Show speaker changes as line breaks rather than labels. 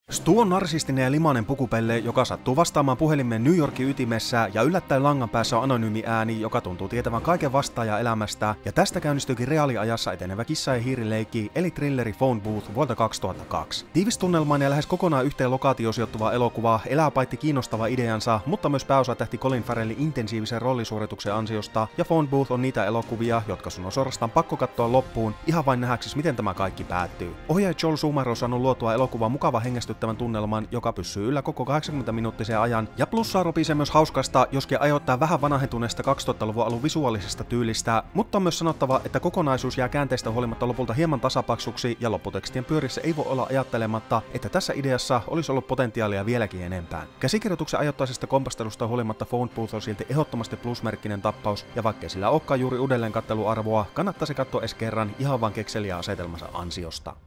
Stu on narsistinen ja limainen pukupelle, joka sattuu vastaamaan puhelimeen New Yorkin ytimessä ja yllättäen langan päässä on anonyymi ääni, joka tuntuu tietävän kaiken vastaajan elämästä, ja tästä käynnistyykin reaaliajassa etenevä kissa- ja hiirileikki, eli thrilleri Phone Booth vuodelta 2002. Tiivistunnelmaan ja lähes kokonaan yhteen lokaatioon sijoittuva elokuva elää paitsi kiinnostava ideansa, mutta myös pääosatähti Colin Farrellin intensiivisen rollisuorituksen ansiosta, ja Phone Booth on niitä elokuvia, jotka sun on suorastaan pakko katsoa loppuun, ihan vain nähdäksesi miten tämä kaikki päättyy. Ohjaaja Joel Schumacher on saanut luotua elokuvan mukava hengästyttävän tunnelman, joka pysyy yllä koko 80-minuuttisen ajan, ja plussaa ropisee myös hauskasta, joskin ajoittaa vähän vanhentuneesta 2000-luvun alun visuaalisesta tyylistä, mutta on myös sanottava, että kokonaisuus jää käänteistä huolimatta lopulta hieman tasapaksuksi, ja lopputekstien pyörissä ei voi olla ajattelematta, että tässä ideassa olisi ollut potentiaalia vieläkin enempään. Käsikirjoituksen ajoittaisesta kompastelusta huolimatta Phone Booth on silti ehdottomasti plusmerkkinen tappaus, ja vaikkei sillä olekaan juuri uudelleenkatteluarvoa, kannattaa se katsoa edes kerran ihan vaan kekseliä asetelmansa ansiosta.